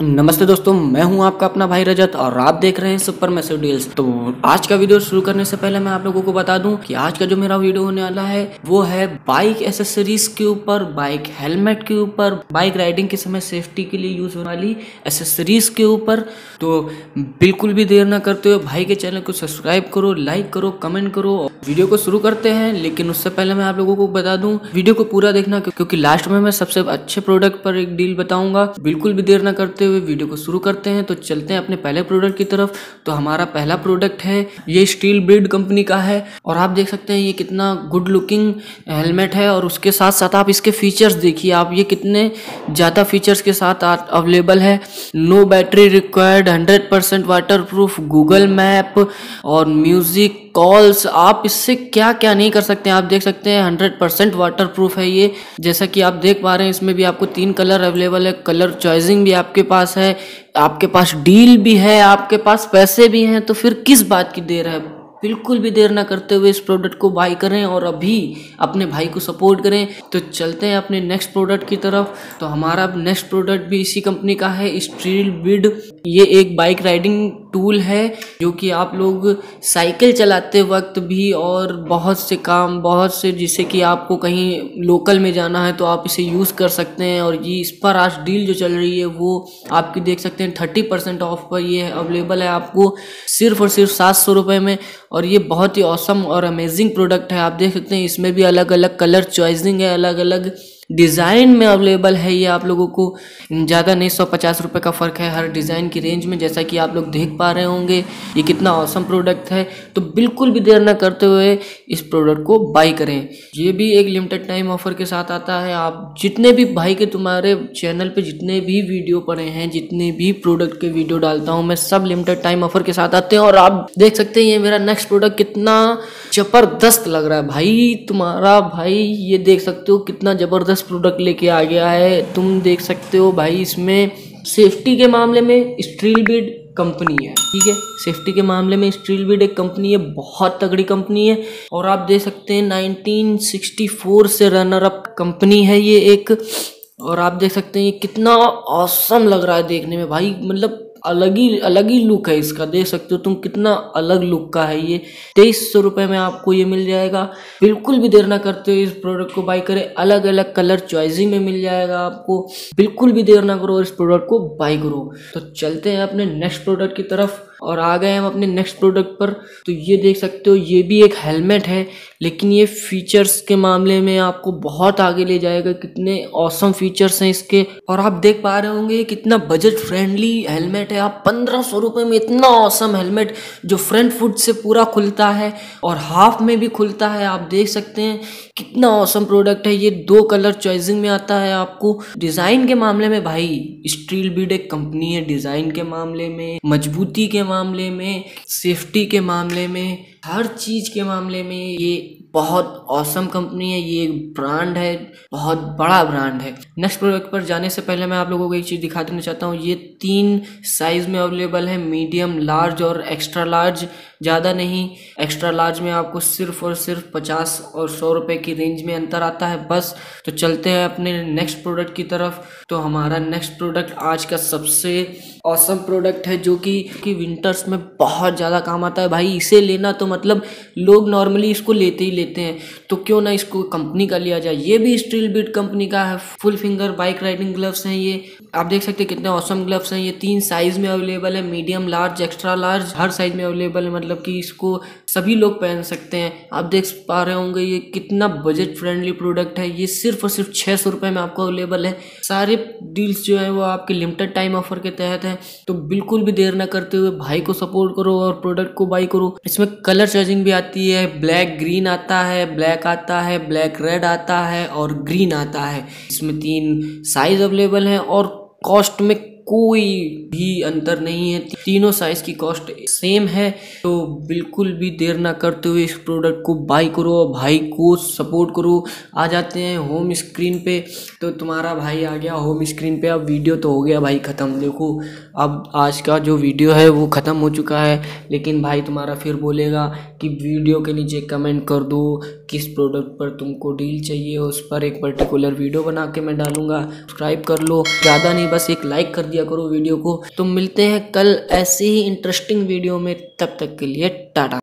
नमस्ते दोस्तों, मैं हूं आपका अपना भाई रजत और आप देख रहे हैं सुपर मैसिव डील्स। तो आज का वीडियो शुरू करने से पहले मैं आप लोगों को बता दूं कि आज का जो मेरा वीडियो होने वाला है वो है बाइक एसेसरीज के ऊपर, बाइक हेलमेट के ऊपर, बाइक राइडिंग के समय सेफ्टी के लिए यूज होने वाली एसेसरीज के ऊपर। तो बिल्कुल भी देर ना करते हुए भाई के चैनल को सब्सक्राइब करो, लाइक करो, कमेंट करो। वीडियो को शुरू करते हैं, लेकिन उससे पहले मैं आप लोगों को बता दूं वीडियो को पूरा देखना, क्योंकि लास्ट में मैं सबसे अच्छे प्रोडक्ट पर एक डील बताऊंगा। बिल्कुल भी देर ना करते हुए वीडियो को शुरू करते हैं। तो चलते हैं अपने पहले प्रोडक्ट की तरफ। तो हमारा पहला प्रोडक्ट है, ये स्टील ब्रिड कंपनी का है और आप देख सकते हैं ये कितना गुड लुकिंग हेलमेट है। और उसके साथ साथ आप इसके फीचर्स देखिए, आप ये कितने ज़्यादा फीचर्स के साथ अवेलेबल है। No battery required, 100% waterproof, Google map और म्यूजिक कॉल्स, आप इससे क्या क्या नहीं कर सकते हैं। आप देख सकते हैं 100% वाटर प्रूफ है ये। जैसा कि आप देख पा रहे हैं इसमें भी आपको 3 कलर अवेलेबल है, कलर चॉइसिंग भी आपके पास है, आपके पास डील भी है, आपके पास पैसे भी हैं। तो फिर किस बात की देर है? बिल्कुल भी देर ना करते हुए इस प्रोडक्ट को बाय करें और अभी अपने भाई को सपोर्ट करें। तो चलते हैं अपने नेक्स्ट प्रोडक्ट की तरफ। तो हमारा नेक्स्ट प्रोडक्ट भी इसी कंपनी का है, स्टील ब्रिड। ये एक बाइक राइडिंग टूल है जो कि आप लोग साइकिल चलाते वक्त भी और बहुत से जिससे कि आपको कहीं लोकल में जाना है तो आप इसे यूज़ कर सकते हैं। और ये इस पर आज डील जो चल रही है वो आपकी देख सकते हैं 30% ऑफ पर ये अवेलेबल है आपको सिर्फ और सिर्फ 700 रुपये में। और ये बहुत ही ऑसम और अमेजिंग प्रोडक्ट है। आप देख सकते हैं इसमें भी अलग अलग कलर चॉइसिंग है, अलग अलग डिज़ाइन में अवेलेबल है। ये आप लोगों को ज़्यादा नहीं, 150 रुपये का फ़र्क है हर डिज़ाइन की रेंज में, जैसा कि आप लोग देख पा रहे होंगे। ये कितना ऑसम प्रोडक्ट है। तो बिल्कुल भी देर ना करते हुए इस प्रोडक्ट को बाई करें। ये भी एक लिमिटेड टाइम ऑफर के साथ आता है। आप जितने भी भाई के तुम्हारे चैनल पे जितने भी वीडियो पड़े हैं, जितने भी प्रोडक्ट के वीडियो डालता हूँ मैं, सब लिमिटेड टाइम ऑफर के साथ आते हैं। और आप देख सकते हैं ये मेरा नेक्स्ट प्रोडक्ट कितना ज़बरदस्त लग रहा है भाई। तुम्हारा भाई ये देख सकते हो कितना ज़बरदस्त प्रोडक्ट लेके आ गया है। तुम देख सकते हो भाई इसमें सेफ्टी के मामले में स्टील ब्रिड कंपनी है, ठीक है। सेफ्टी के मामले में स्टील ब्रिड एक कंपनी है, बहुत तगड़ी कंपनी है। और आप देख सकते हैं 1964 से रनर अप कंपनी है ये एक। और आप देख सकते हैं ये कितना ऑसम लग रहा है देखने में भाई, मतलब अलग ही लुक है इसका। देख सकते हो तुम कितना अलग लुक का है ये। 2300 रुपये में आपको ये मिल जाएगा। बिल्कुल भी देर ना करते हुए इस प्रोडक्ट को बाई करें, अलग अलग कलर चॉइसिंग में मिल जाएगा आपको। बिल्कुल भी देर ना करो, इस प्रोडक्ट को बाई करो। तो चलते हैं अपने नेक्स्ट प्रोडक्ट की तरफ और आ गए हम अपने नेक्स्ट प्रोडक्ट पर। तो ये देख सकते हो ये भी एक हेलमेट है, लेकिन ये फीचर्स के मामले में आपको बहुत आगे ले जाएगा। कितने ऑसम फीचर्स हैं इसके। और आप देख पा रहे होंगे कितना बजट फ्रेंडली हेलमेट है। आप 1500 रुपये में इतना ऑसम हेलमेट जो फ्रंट फुट से पूरा खुलता है और हाफ में भी खुलता है, आप देख सकते हैं कितना ऑसम प्रोडक्ट है। ये 2 कलर चॉइसिंग में आता है आपको। डिज़ाइन के मामले में भाई स्टील ब्रिड एक कंपनी है, डिज़ाइन के मामले में, मजबूती के मामले में, सेफ्टी के मामले में, हर चीज़ के मामले में ये बहुत ऑसम कंपनी है। ये एक ब्रांड है, बहुत बड़ा ब्रांड है। नेक्स्ट प्रोडक्ट पर जाने से पहले मैं आप लोगों को एक चीज़ दिखा देना चाहता हूँ। ये 3 साइज़ में अवेलेबल है, मीडियम, लार्ज और एक्स्ट्रा लार्ज। ज़्यादा नहीं, एक्स्ट्रा लार्ज में आपको सिर्फ और सिर्फ 50 और 100 रुपये की रेंज में अंतर आता है बस। तो चलते हैं अपने नेक्स्ट प्रोडक्ट की तरफ। तो हमारा नेक्स्ट प्रोडक्ट आज का सबसे ऑसम प्रोडक्ट है जो कि विंटर्स में बहुत ज़्यादा काम आता है भाई। इसे लेना तो मतलब लोग नॉर्मली इसको लेते ही लेते हैं, तो क्यों ना इसको कंपनी का लिया जाए। ये भी स्टील ब्रिड कंपनी का है, full finger bike riding gloves हैं ये। आप देख सकते हैं कितने ऑसम ग्लव्स हैं। ये 3 साइज में अवेलेबल है, मीडियम, लार्ज, एक्स्ट्रा लार्ज, हर साइज में अवेलेबल है। मतलब कि इसको सभी लोग पहन सकते हैं। आप देख पा रहे होंगे ये कितना बजट फ्रेंडली प्रोडक्ट है। ये सिर्फ और सिर्फ 600 रुपये में आपको अवेलेबल है। सारे डील्स जो है वो आपके लिमिटेड टाइम ऑफर के तहत है। तो बिल्कुल भी देर ना करते हुए भाई को सपोर्ट करो और प्रोडक्ट को बाई करो। इसमें कलर चॉइसिंग भी आती है, ब्लैक ग्रीन आता है, ब्लैक आता है, ब्लैक रेड आता है और ग्रीन आता है। इसमें 3 साइज अवेलेबल हैं और कॉस्ट में कोई भी अंतर नहीं है, तीनों साइज की कॉस्ट सेम है। तो बिल्कुल भी देर ना करते हुए इस प्रोडक्ट को बाई करो और भाई को सपोर्ट करो। आ जाते हैं होम स्क्रीन पे। तो तुम्हारा भाई आ गया होम स्क्रीन पे। अब वीडियो तो हो गया भाई ख़त्म। देखो अब आज का जो वीडियो है वो ख़त्म हो चुका है, लेकिन भाई तुम्हारा फिर बोलेगा कि वीडियो के नीचे कमेंट कर दो किस प्रोडक्ट पर तुमको डील चाहिए, उस पर एक पर्टिकुलर वीडियो बना के मैं डालूंगा। सब्सक्राइब कर लो, ज़्यादा नहीं बस एक लाइक कर दिया करो वीडियो को। तो मिलते हैं कल ऐसे ही इंटरेस्टिंग वीडियो में, तब तक के लिए टाटा।